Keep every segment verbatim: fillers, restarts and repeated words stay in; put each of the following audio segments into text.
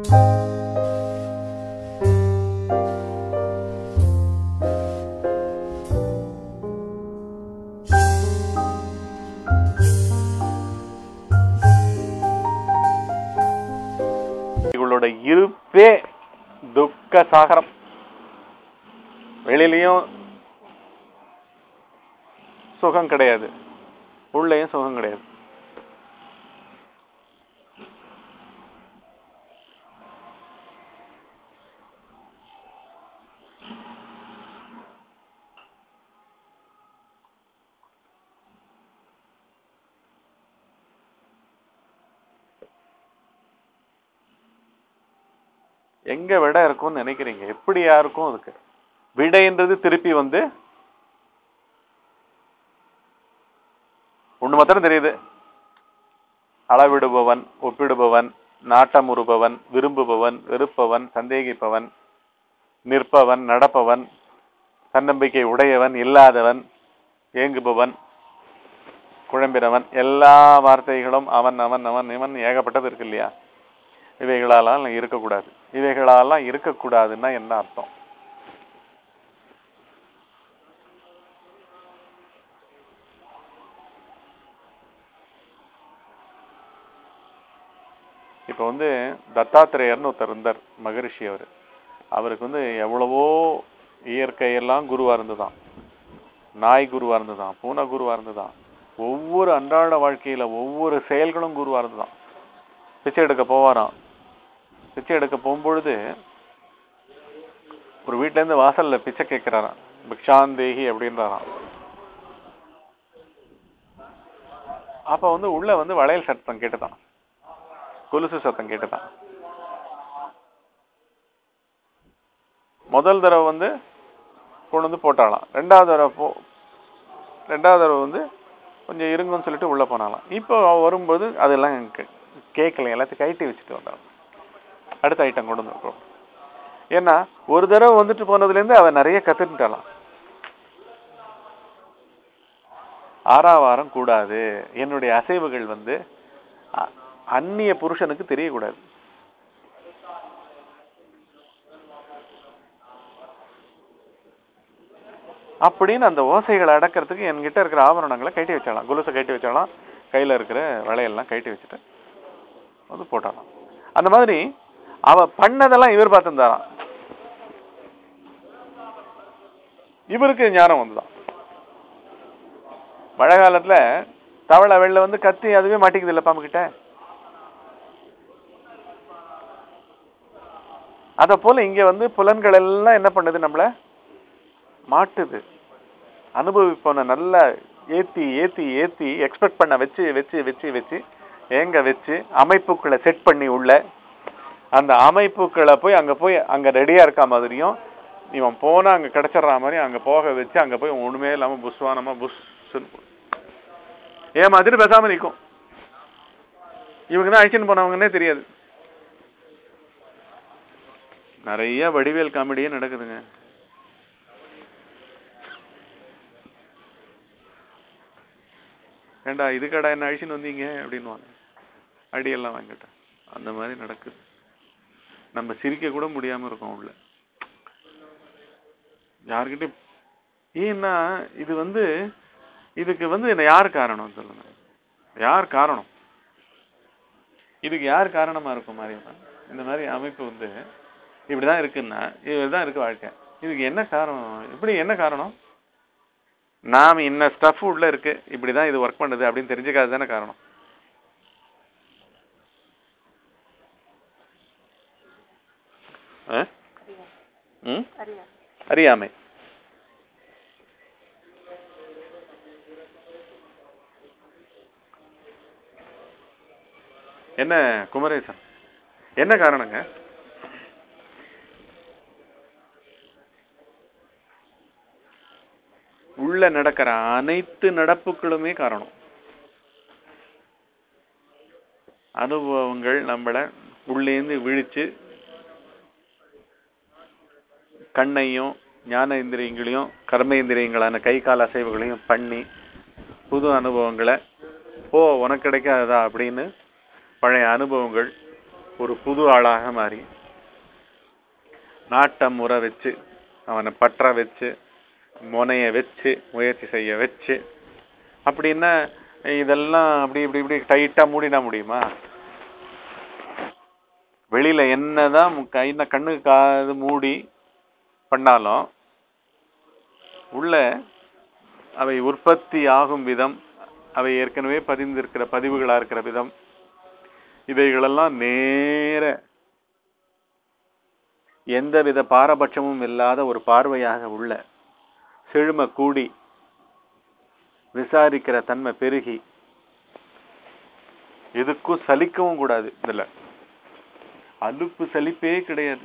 இவளோட இருப்பே துக்க சாகரம். வெளியிலையும் சுகம் கிடையாது, உள்ளேயும் சுகம் கிடையாது. எங்க விடை இருக்கும்னு நினைக்கிறீங்க? எப்படியா இருக்கும்? அதுக்கு விடைன்றது திருப்பி வந்து ஒண்ணு மாத்திரம் தெரியுது. அளவிடுபவன், ஒப்பிடுபவன், நாட்டமுறுபவன், விரும்புபவன், வெறுப்பவன், சந்தேகிப்பவன், நிற்பவன், நடப்பவன், தன்னம்பிக்கை உடையவன், இல்லாதவன், ஏங்குபவன், குழம்பினவன், எல்லா வார்த்தைகளும் அவன் அவன் அவன் இவன் ஏகப்பட்டது இருக்கு இல்லையா? இவைகளாலாம் இருக்கக்கூடாது. இவைகளாலாம் இருக்கக்கூடாதுன்னா என்ன அர்த்தம்? இப்ப வந்து தத்தாத்திரேயர்னு ஒருத்தர் இருந்தார், மகரிஷி. அவரு அவருக்கு வந்து எவ்வளவோ இயற்கையெல்லாம் குருவா இருந்துதான், நாய் குருவா இருந்துதான், பூனை குருவா இருந்துதான், ஒவ்வொரு அன்றாட வாழ்க்கையில ஒவ்வொரு செயல்களும் குருவா இருந்துதான். பிச்சை எடுக்க போவாராம். பிச்சை எடுக்க போகும்பொழுது ஒரு வீட்டுல இருந்து வாசல்ல பிச்சை கேட்கிறாராம். பிக்ஷாந்தேகி அப்படின்றாராம். அப்ப வந்து உள்ள வந்து வளையல் சத்தம் கேட்டுதான், கொலுசு சத்தம் கேட்டுதான். முதல் தடவை வந்து கொண்டு வந்து போட்டாலாம். ரெண்டாவது தடவை போ ரெண்டாவது தடவை வந்து கொஞ்சம் இருங்கன்னு சொல்லிட்டு உள்ள போனாலாம். இப்போ வரும்போது அதெல்லாம் கேட்கல, எல்லாத்தையும் கைட்டி வச்சுட்டு வந்தாலும் அடுத்த ஐட்டம் கொண்டு வந்துருக்கோம். ஏன்னா ஒரு தடவை வந்துட்டு போனதுலேருந்து அவன் நிறைய கத்துட்டாலாம். ஆறாவாரம் கூடாது, என்னுடைய அசைவுகள் வந்து அந்நிய புருஷனுக்கு தெரியக்கூடாது. அப்படின்னு அந்த ஓசைகளை அடக்கிறதுக்கு என்கிட்ட இருக்கிற ஆபரணங்களை கைட்டி வச்சாலாம். குலுசை கைட்டி வச்சாலாம், கையில இருக்கிற வளையெல்லாம் கைட்டி வச்சுட்டு வந்து போட்டாலாம். அந்த மாதிரி அவ பண்ணதெல்லாம் இவர் பார்த்துருந்தாராம். இவருக்கு ஞானம் வந்துதான். மழை காலத்துல தவளை வெள்ள வந்து கத்தி அதுவே மாட்டிக்குது இல்ல பாம்பு கிட்ட. அத போல இங்க வந்து புலன்கள் எல்லாம் என்ன பண்ணுது? நம்மள மாட்டுது. அனுபவிப்போன நல்லா ஏத்தி ஏத்தி ஏத்தி எக்ஸ்பெக்ட் பண்ண வச்சு வச்சு வச்சு வச்சு எங்க வச்சு அமைப்புகளை செட் பண்ணி உள்ள அந்த அமைப்புகளை போய் அங்க போய் அங்க ரெடியா இருக்க மாதிரியும், இவன் போனா அங்க கிடைச்சிடற மாதிரி அங்க போக வச்சு அங்க போய் ஒண்ணுமே இல்லாம புஷ்வானமா புஷ் ஏன் மாதிரி பேசாம நிற்கும். இவங்க தான் அழிச்சுன்னு போனவங்கன்னே தெரியாது. நிறைய வடிவேல் காமெடியே நடக்குதுங்க. ஏண்டா இதுக்கடா என்ன அழிச்சுன்னு வந்தீங்க அப்படின்னு அடியெல்லாம் வாங்கிட்டேன். அந்த மாதிரி நடக்குது. நம்ம சிரிக்க கூட முடியாம இருக்கோம் உள்ள யாருக்கிட்ட. ஏன்னா இது வந்து இதுக்கு வந்து யார் காரணம் சொல்லுங்க? யார் காரணம்? இதுக்கு யார் காரணமா இருக்கும்? மாரியம்மா இந்த மாதிரி அமைப்பு வந்து இப்படிதான் இருக்குன்னா இதுதான் இருக்கு வாழ்க்கை. இதுக்கு என்ன காரணம்? இப்படி என்ன காரணம்? நாம இன்ன ஸ்டஃப் உள்ள இருக்கு, இப்படிதான் இது ஒர்க் பண்ணுது அப்படின்னு தெரிஞ்சுக்காது தானே காரணம். அறியாமை. என்ன குமரேசன், என்ன காரணங்க? உள்ள நடக்கிற அனைத்து நடப்புகளுமே காரணம். அனுபவங்கள் நம்மள உள்ளேந்து விழிச்சு கண்ணையும் ஞான இந்திரியங்களையும் கர்மேந்திரியங்களான கை கால் அசைவுகளையும் பண்ணி புது அனுபவங்களை ஓ உனக்கு கிடைக்காததா அப்படின்னு பழைய அனுபவங்கள் ஒரு புது ஆளாக மாறி நாட்டம் முறை வச்சு அவனை பற்ற வச்சு முனைய வச்சு முயற்சி செய்ய வச்சு அப்படின்னா இதெல்லாம் அப்படி இப்படி இப்படி டைட்டா மூடினா முடியுமா? வெளியில என்னதான் கை கண்ணு காது மூடி பண்ணாலும் உள்ள அவை உற்பத்தி ஆகும் விதம், அவை ஏற்கனவே பதிந்திருக்கிற பதிவுகளா இருக்கிற விதம், இவைகளெல்லாம் நேர எந்தவித பாரபட்சமும் இல்லாத ஒரு பார்வையாக உள்ள செழுமை கூடி விசாரிக்கிற தன்மை பெருகி எதுக்கும் சலிக்கவும் கூடாது. இதுல அலுப்பு சலிப்பே கிடையாது.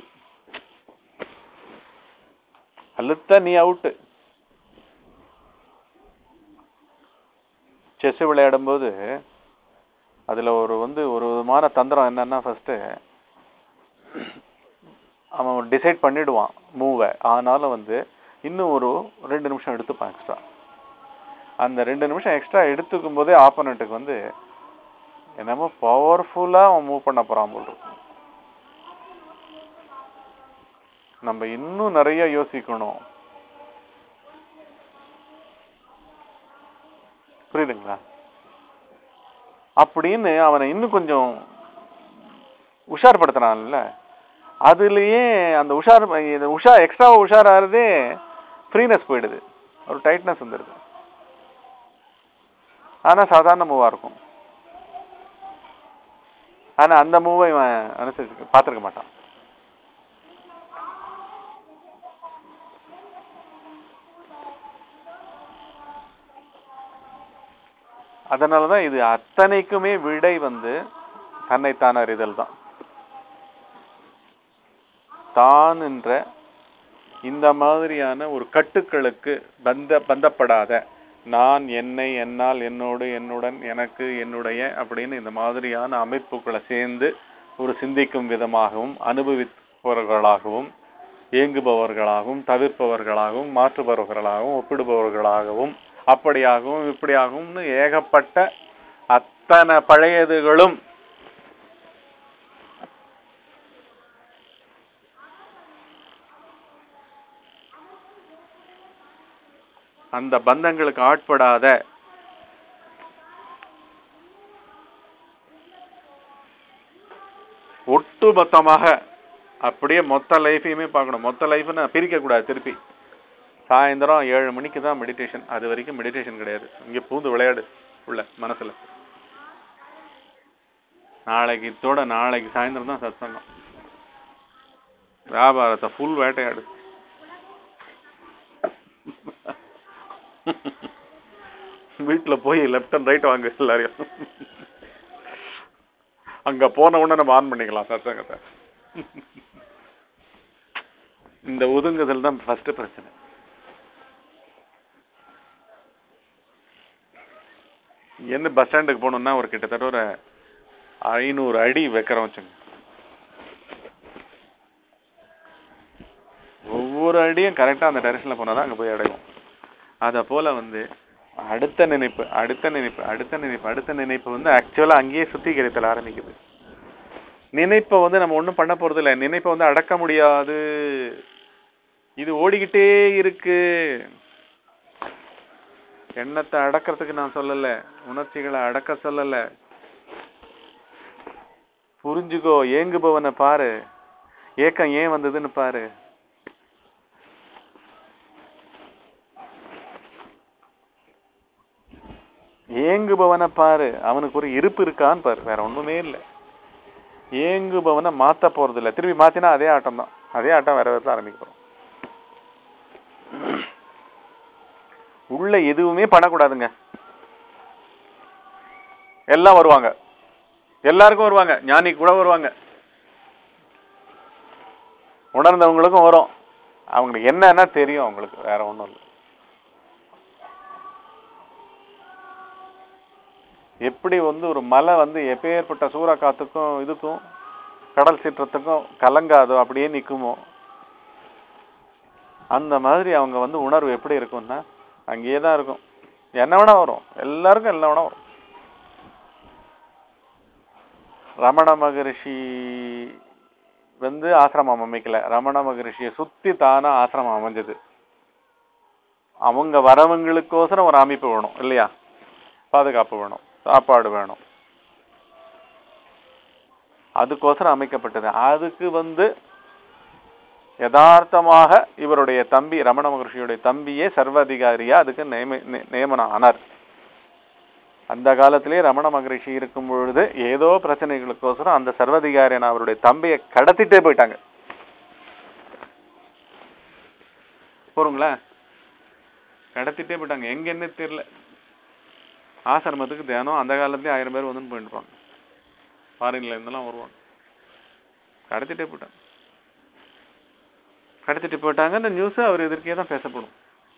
அழுத்த நீ அவுட்டு. செஸ் விளையாடும் போது அதுல ஒரு வந்து ஒரு விதமான தந்திரம் என்னன்னா, ஃபர்ஸ்ட் அவன் டிசைட் பண்ணிடுவான் மூவை, ஆனாலும் வந்து இன்னும் ஒரு ரெண்டு நிமிஷம் எடுத்துப்பான் எக்ஸ்ட்ரா. அந்த ரெண்டு நிமிஷம் எக்ஸ்ட்ரா எடுத்துக்கும் போதே ஆப்போனண்ட்டுக்கு வந்து என்னமோ பவர்ஃபுல்லா அவன் மூவ் பண்ண போறான் போல் இருக்கும். நம்ம இன்னும் நிறைய யோசிக்கணும். புரியுதுங்களா? அப்படின்னு அவனை இன்னும் கொஞ்சம் உஷார்படுத்துறான்ல, அதுலயே அந்த உஷார் உஷா எக்ஸ்ட்ரா உஷாராகிறதே ஃப்ரீனஸ் போயிடுது, ஒரு டைட்னஸ் வந்துடுது. ஆனா சாதாரண மூவா இருக்கும். ஆனா அந்த மூவை இவன் அனுசரிச்சு பார்த்துருக்க மாட்டான். அதனாலதான் இது அத்தனைக்குமே விடை வந்து தன்னைத்தான் அறிதல் தான். தான் என்ற இந்த மாதிரியான ஒரு கட்டுக்களுக்கு பந்த பந்தப்படாத நான், என்னை, என்னால், என்னோடு, என்னுடன், எனக்கு, என்னுடைய அப்படின்னு இந்த மாதிரியான அமைப்புகளை சேர்ந்து ஒரு சிந்திக்கும் விதமாகவும் அனுபவிப்பவர்களாகவும் ஏங்குபவர்களாகவும் தவிர்ப்பவர்களாகவும் மாற்றுபவர்களாகவும் ஒப்பிடுபவர்களாகவும் அப்படியாகவும் இப்படியாகும்னு ஏகப்பட்ட அத்தனை பழையதுகளும் அந்த பந்தங்களுக்கு ஆட்படாத ஒட்டுமொத்தமாக அப்படியே மொத்த லைஃபையுமே பார்க்கணும். மொத்த லைஃப்னு பிரிக்க கூடாது. திருப்பி சாயந்தரம் ஏழு மணிக்கு தான் மெடிடேஷன், அது வரைக்கும் மெடிடேஷன் கிடையாது. இங்க பூந்து விளையாடு உள்ள மனசுல. நாளைக்கு இதோட நாளைக்கு சாயந்தரம் தான் சத்சங்கம். வியாபாரத்தை ஃபுல் வேட்டையாடு. வீட்டுல போய் லெப்ட் அண்ட் ரைட் வாங்க எல்லாரையும். அங்க போன உடனே நம்ம ஆன் பண்ணிக்கலாம் சத்சங்கத்தை. இந்த ஒதுங்குதல் தான் ஃபர்ஸ்ட் பிரச்சனை. என்ன பஸ் ஸ்டாண்டுக்கு போகணும்னா ஒரு கிட்டத்தட்ட ஒரு ஐநூறு அடி வைக்கிறோம் வச்சுங்க. ஒவ்வொரு அடியும் கரெக்டா அந்த டைரக்ஷன்ல போனாதான் அங்க போய் அடையும். அத போல வந்து அடுத்த நினைப்பு அடுத்த நினைப்பு அடுத்த நினைப்பு அடுத்த நினைப்பு வந்து ஆக்சுவலா அங்கேயே சுத்திகரித்தல் ஆரம்பிக்குது. நினைப்பை வந்து நம்ம ஒண்ணும் பண்ண போறது இல்லை. நினைப்பை வந்து அடக்க முடியாது. இது ஓடிக்கிட்டே இருக்கு. எண்ணத்தை அடக்கிறதுக்கு நான் சொல்லல, உணர்ச்சிகளை அடக்க சொல்லல. புரிஞ்சுக்கோ, ஏங்குபவனை பாரு, ஏக்கம் ஏன் வந்ததுன்னு பாரு. ஏங்குபவனை பாரு, அவனுக்கு ஒரு இருப்பு இருக்கான்னு பாரு, வேற ஒண்ணுமே இல்லை. ஏங்குபவனை மாத்த போறது இல்லை. திருப்பி மாத்தினா அதே ஆட்டம் தான். அதே ஆட்டம் வேற விதத்துல ஆரம்பிக்க போறோம். உள்ள எதுவுமே பண்ணக்கூடாதுங்க. எல்லாம் வருவாங்க, எல்லாருக்கும் வருவாங்க, ஞானி கூட வருவாங்க, உணர்ந்தவங்களுக்கும் வரும். அவங்களுக்கு என்னன்னா தெரியும், அவங்களுக்கு வேற ஒண்ணும் இல்லை. எப்படி வந்து ஒரு மலை வந்து எப்பேற்பட்ட சூற காத்துக்கும் இதுக்கும் கடல் சீற்றத்துக்கும் கலங்காதோ அப்படியே நிக்குமோ, அந்த மாதிரி அவங்க வந்து உணர்வு எப்படி இருக்கும்னா அங்கேயே தான் இருக்கும். என்ன வேணா வரும், எல்லாருக்கும் என்ன வேணா வரும். ரமண மகரிஷி வந்து ஆசிரமம் அமைக்கல, ரமண மகரிஷியை சுத்தி தானா ஆசிரமம் அமைஞ்சது. அவங்க வரவங்களுக்கோசரம் ஒரு அமைப்பு வேணும் இல்லையா, பாதுகாப்பு வேணும், சாப்பாடு வேணும், அதுக்கோசரம் அமைக்கப்பட்டது. அதுக்கு வந்து யதார்த்தமாக இவருடைய தம்பி ரமண மகரிஷியுடைய தம்பியே சர்வாதிகாரியா அதுக்கு நியம நியமனம் ஆனார். அந்த காலத்திலே ரமண மகரிஷி இருக்கும் பொழுது ஏதோ பிரச்சனைகளுக்கோசரம் அந்த சர்வாதிகாரியான அவருடைய தம்பியை கடத்திட்டே போயிட்டாங்க. போறீங்களா, கடத்திட்டே போயிட்டாங்க. எங்க என்ன தெரியல. ஆசிரமத்துக்கு தியானம் அந்த காலத்திலே ஆயிரம் பேர் வந்து போயிருப்பாங்க, ஃபாரின்ல இருந்தெல்லாம் வருவாங்க. கடத்திட்டே போயிட்டாங்க. கடத்திட்டு போயிட்டாங்கன்னு நியூஸ் அவர் எதிர்க்கே தான் பேசப்படும்.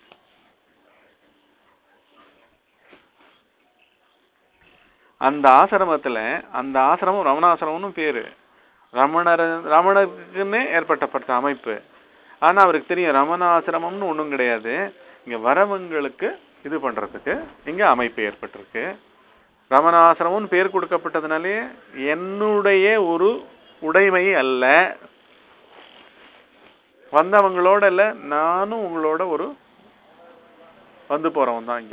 அந்த ஆசிரமத்துல, அந்த ஆசிரமம் ரமணாசிரமம்னு பேரு, ரமணர் ரமணருக்குன்னே ஏற்பட்டப்பட்ட அமைப்பு. ஆனா அவருக்கு தெரியும் ரமணாசிரமம்னு ஒண்ணும் கிடையாது, இங்க வரவங்களுக்கு இது பண்றதுக்கு இங்க அமைப்பு ஏற்பட்டிருக்கு. ரமணாசிரமம்னு பேர் கொடுக்கப்பட்டதுனாலே என்னுடைய ஒரு உடைமை அல்ல, வந்தவங்களோட இல்ல, நானும் உங்களோட ஒரு வந்து போறவன் தான் இங்க.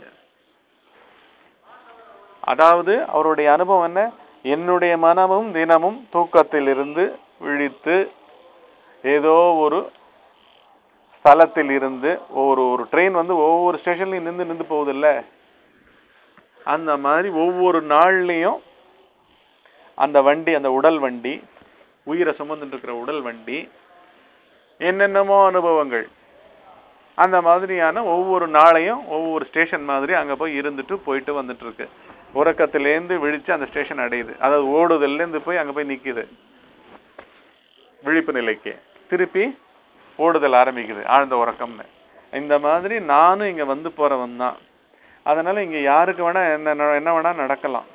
அதாவது அவருடைய அனுபவம் என்ன, என்னுடைய மனமும் தினமும் தூக்கத்தில் இருந்து விழித்து ஏதோ ஒரு ஸ்தலத்தில் இருந்து, ஒரு ஒரு ட்ரெயின் வந்து ஒவ்வொரு ஸ்டேஷன்லையும் நின்று நின்று போகுது இல்ல, அந்த மாதிரி ஒவ்வொரு நாள்லையும் அந்த வண்டி, அந்த உடல் வண்டி, உயிரை சுமந்துட்டு இருக்கிற உடல் வண்டி என்னென்னமோ அனுபவங்கள், அந்த மாதிரியான ஒவ்வொரு நாளையும் ஒவ்வொரு ஸ்டேஷன் மாதிரி அங்க போய் இருந்துட்டு போயிட்டு வந்துட்டு இருக்கு. உறக்கத்திலேருந்து விழிச்சு அந்த ஸ்டேஷன் அடையுது, அதாவது ஓடுதல்ல இருந்து போய் அங்க போய் நிக்குது விழிப்பு நிலைக்கு, திருப்பி ஓடுதல் ஆரம்பிக்குது ஆழ்ந்த உறக்கம்னு. இந்த மாதிரி நானும் இங்க வந்து போறவன் தான். அதனால இங்க யாருக்கு வேணா என்ன என்ன வேணா நடக்கலாம்.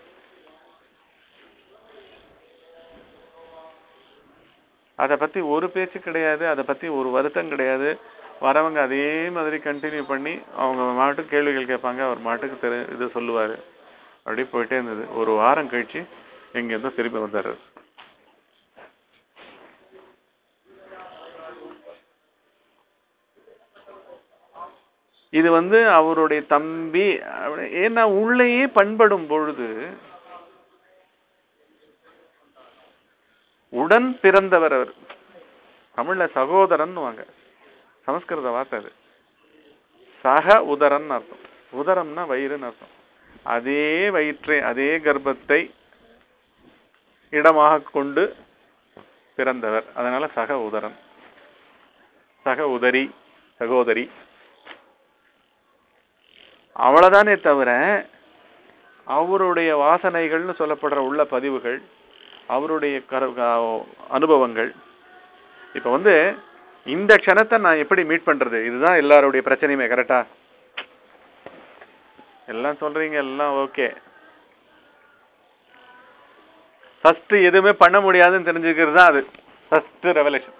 அதை பத்தி ஒரு பேச்சு கிடையாது, அதை பத்தி ஒரு வருத்தம் கிடையாது. வரவங்க அதே மாதிரி கண்டினியூ பண்ணி அவங்க மாட்டுக்கு கேள்விகள் கேட்பாங்க, அவர் மாட்டுக்கு தெரி இது சொல்லுவாரு. அப்படியே போயிட்டே இருந்தது. ஒரு வாரம் கழிச்சு எங்க இருந்தோ திரும்பி வந்தாரு. இது வந்து அவருடைய தம்பி. ஏன்னா உள்ளேயே பண்படும் பொழுது உடன் பிறந்தவர் அவர். தமிழ்ல சகோதரன் வாங்க, சமஸ்கிருத வார்த்தை அது. சக உதரன் அர்த்தம். உதரம்னா வயிறுன்னு அர்த்தம். அதே வயிற்றை, அதே கர்ப்பத்தை இடமாக கொண்டு பிறந்தவர். அதனால சக உதரன், சக உதரி, சகோதரி. அவ்வளவுதானே தவிர அவருடைய வாசனைகள்னு சொல்லப்படுற உள்ள பதிவுகள், அவருடைய அனுபவங்கள். இப்ப வந்து இந்த க்ஷணத்தை நான் எப்படி மீட் பண்றது, இதுதான் எல்லாருடைய பிரச்சனையுமே. கரெக்டா? எல்லாம் சொல்றீங்க, எல்லாம் ஓகே. ஃபர்ஸ்ட் எதுவுமே பண்ண முடியாதுன்னு தெரிஞ்சுக்கிறது தான் அது ஃபர்ஸ்ட் ரெவலேஷன்.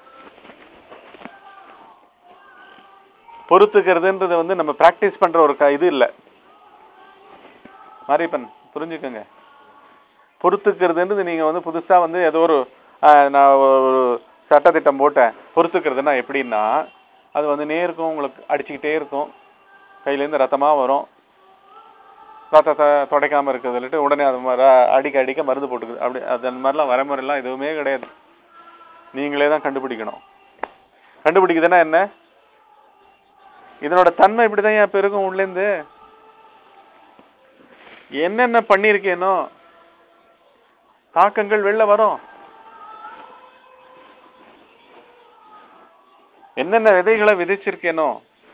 பொறுத்துக்கிறதுன்றது வந்து நம்ம பிராக்டிஸ் பண்ற ஒரு இது இல்லை. மாரியப்பன் புரிஞ்சுக்கோங்க, பொறுத்துக்கிறதுன்றது நீங்க வந்து புதுசா வந்து ஏதோ ஒரு நான் ஒரு சட்டத்திட்டம் போட்டேன். பொறுத்துக்கிறதுனா எப்படின்னா, அது வந்து நேருக்கும் உங்களுக்கு அடிச்சுக்கிட்டே இருக்கும், கையிலேருந்து ரத்தமா வரும், ரத்தத்தை துடைக்காம இருக்கிறதுட்டு உடனே அது மாதிரி அடிக்க அடிக்க மருந்து போட்டுக்குது. அப்படி அது மாதிரிலாம் வரமுறைலாம் எதுவுமே கிடையாது. நீங்களே தான் கண்டுபிடிக்கணும். கண்டுபிடிக்குதுன்னா என்ன, இதனோட தன்மை இப்படிதான் ஏன் பெருகும். உள்ளேருந்து என்னென்ன பண்ணிருக்கேனோ தாக்கங்கள் வெளில வரும். என்னென்ன விதைகளை விதைச்சிருக்கேனோ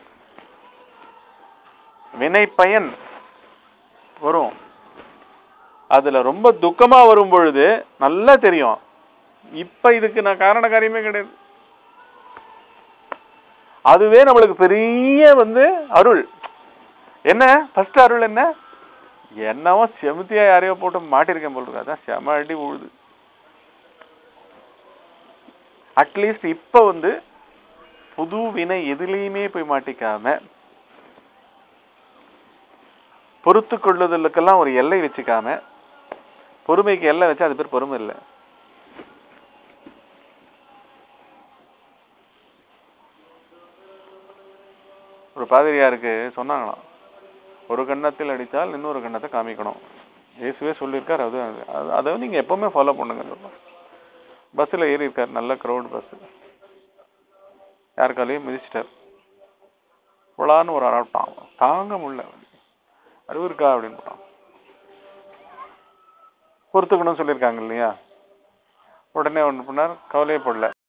வினை பயன் வரும். அதுல ரொம்ப துக்கமா வரும் பொழுது நல்லா தெரியும், இப்ப இதுக்கு நான் காரண காரியமே கிடையாது. அதுவே நம்மளுக்கு பெரிய வந்து அருள். என்ன ஃபர்ஸ்ட் அருள் என்ன, என்னவோ செமத்தியா யாரையோ போட்டு மாட்டிருக்கேன் போல் இருக்கு, அதான் செம அடி உழுது. அட்லீஸ்ட் இப்ப வந்து புது வினை எதுலையுமே போய் மாட்டிக்காம, பொறுத்து கொள்ளுதலுக்கெல்லாம் ஒரு எல்லை வச்சுக்காம, பொறுமைக்கு எல்லாம் வச்சா அது பேர் பொறுமை இல்லை. ஒரு பாதிரியாருக்கு சொன்னாங்களாம், ஒரு கன்னத்தில் அடித்தால் இன்னொரு கன்னத்தை காமிக்கணும். இயேசுவே சொல்லியிருக்கார். அது அதை வந்து நீங்கள் எப்போவுமே ஃபாலோ பண்ணுங்க. பஸ்ஸில் ஏறி இருக்கார், நல்ல க்ரௌட் பஸ்ஸு. யாருக்காலையும் மிதிச்சிட்டார். புலான்னு ஒரு அராட்டான், தாங்க முடியல. அறிவு இருக்கா அப்படின்னு போட்டான். பொறுத்துக்கணும்னு சொல்லியிருக்காங்க இல்லையா? உடனே ஒன்று பண்ணார், கவலையே படல.